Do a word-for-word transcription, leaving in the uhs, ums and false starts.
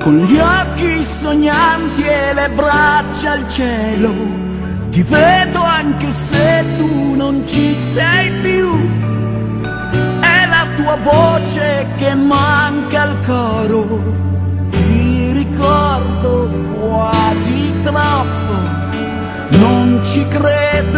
con gli occhi sognanti e le braccia al cielo. Ti vedo anche se tu non ci sei più, è la tua voce che manca al coro. Ti ricordo quasi troppo, non ci credo